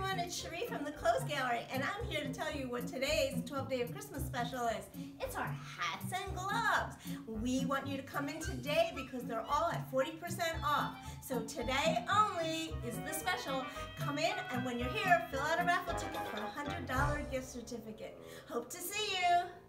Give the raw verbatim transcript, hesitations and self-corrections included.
everyone, it's Cherie from the Clothes Gallery, and I'm here to tell you what today's twelve day of Christmas special is. It's our hats and gloves. We want you to come in today because they're all at forty percent off. So today only is the special. Come in, and when you're here, fill out a raffle ticket for a one hundred dollar gift certificate. Hope to see you.